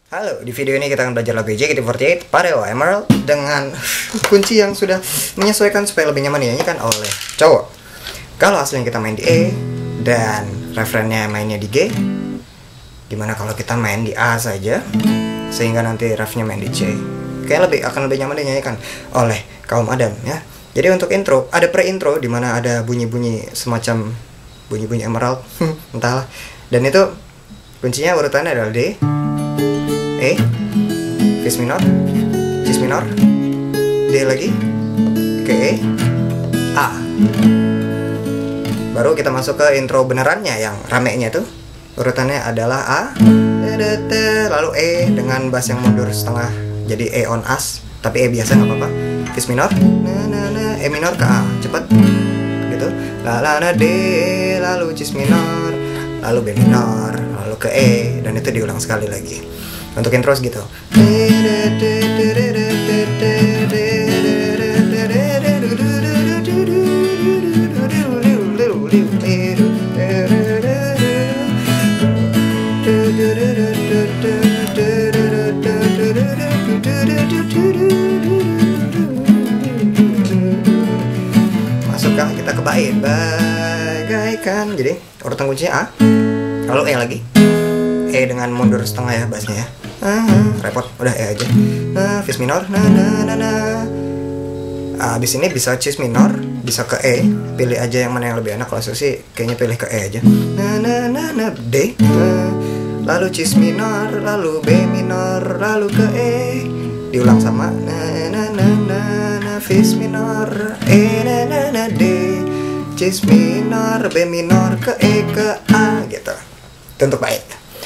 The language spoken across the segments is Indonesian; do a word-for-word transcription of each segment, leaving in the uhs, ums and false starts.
Halo, di video ini kita akan belajar lagu J K T empat delapan Pareo Emerald dengan kunci yang sudah menyesuaikan supaya lebih nyaman dinyanyikan oleh cowok. Kalau aslinya kita main di E dan referennya mainnya di G, gimana kalau kita main di A saja sehingga nanti refnya main di C? Kayak lebih akan lebih nyaman dinyanyikan oleh kaum Adam ya. Jadi untuk intro, ada pre-intro di mana ada bunyi-bunyi semacam bunyi-bunyi emerald, entahlah. Dan itu kuncinya urutannya adalah D, E, Fis minor, Cis minor, D lagi, ke E, A. Baru kita masuk ke intro benerannya yang ramenya tuh. Urutannya adalah A, lalu E dengan bass yang mundur setengah, jadi E on as, tapi E biasa nggak apa-apa. Fis minor, E minor ke A, cepet, gitu. La la la D, lalu Cis minor, lalu B minor, lalu ke E, dan itu diulang sekali lagi. Untuk intro segitu. Masukkah kita ke bait bagaikan. Jadi urutan kuncinya A, lalu E lagi, E dengan mundur setengah ya bassnya ya. Ah, repot, udah E aja. Nah, Fis minor, nah, nah, nah, nah. Abis ini bisa Cis minor, bisa ke E. Pilih aja yang mana yang lebih enak. Kalau aku sih kayaknya pilih ke E aja. Nah, nah, nah, nah, D. Nah. Lalu Cis minor, lalu B minor, lalu ke E. Diulang sama. Nah, nah, nah, nah, nah, Fis minor, E, nah, nah, nah, D. Cis minor, B minor, ke E, ke A, gitu. Itu untuk bait.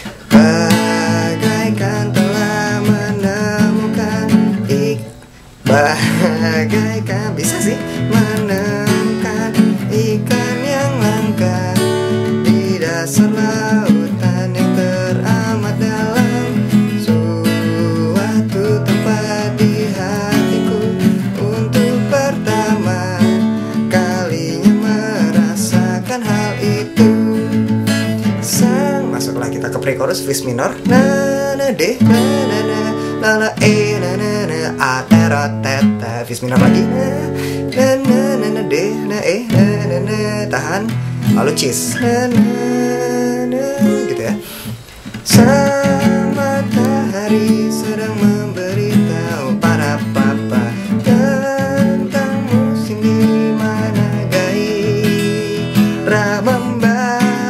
Bagaikan telah menemukan ik Bagaikan bisa sih menemukan ikan yang langka di dasar lautan yang teramat dalam. Suatu tempat di hatiku untuk pertama kalinya merasakan hal itu. Sang masuklah kita ke pre-chorus. Fis minor, na na D, na na na, la la E, na na na, A tera teta, Fis minor lagi, na na na na, na D, na E, na na na, tahan, lalu Cis, na na na, gitu ya. Sang matahari sedang memberitahu para papa tentang musim di mana gairah membara.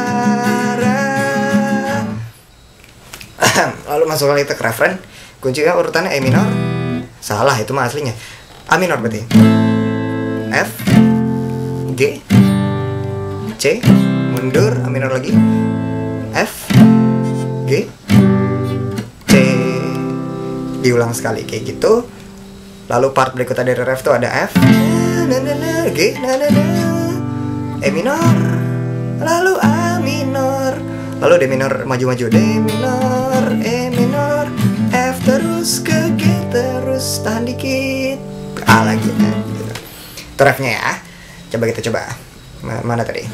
Lalu masuk lagi ke referen. Kuncinya urutannya E minor. Salah, itu mah aslinya A minor berarti. F, G, C, mundur, A minor lagi, F, G, C. Diulang sekali kayak gitu. Lalu part berikutnya dari ref tuh ada F, na, na, na, G, na, na, na, E minor, lalu A minor, lalu D minor maju-maju, D minor, E minor, F terus ke G terus, tahan dikit, A lagi nah, gitu. Itu refnya ya. Coba kita coba. Mana tadi?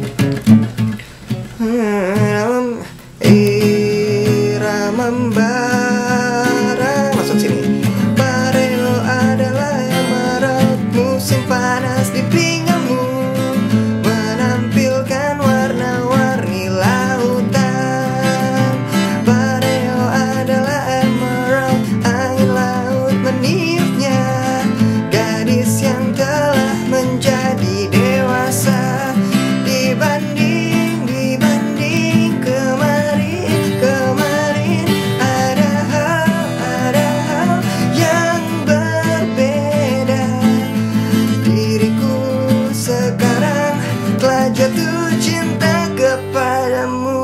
Hmm, irama membara. Masuk sini. Pareo adalah emerald, musim panas di pinggamu menampilkan warna-warni lautan. Pareo adalah emerald, angin laut meniupnya, gadis yang telah menjadi dewasa dibanding dibanding kemarin kemarin. Ada hal ada hal yang berbeda. Diriku sekarang telah jatuh cinta kepadamu.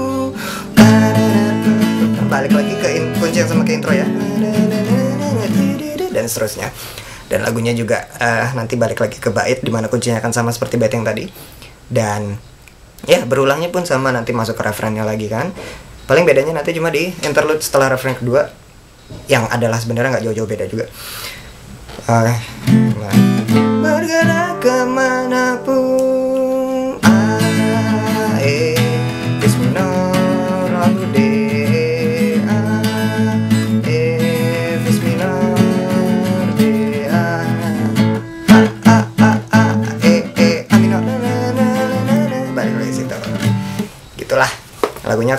Balik lagi ke in, kunci yang sama ke intro ya, dan seterusnya. Dan lagunya juga uh, nanti balik lagi ke bait dimana kuncinya akan sama seperti bait yang tadi. Dan ya berulangnya pun sama, nanti masuk ke referennya lagi kan. Paling bedanya nanti cuma di interlude setelah referen kedua, yang adalah sebenarnya nggak jauh-jauh beda juga. uh, nah. Bergerak kemanapun, A, E, Fis minor, lalu D, A,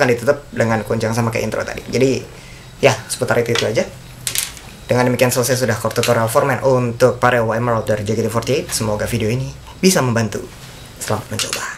akan ditutup dengan goncang sama kayak intro tadi. Jadi ya seputar itu, itu aja. Dengan demikian selesai sudah chord tutorial Foreman untuk Pareo Emerald dari J K T empat delapan. Semoga video ini bisa membantu. Selamat mencoba.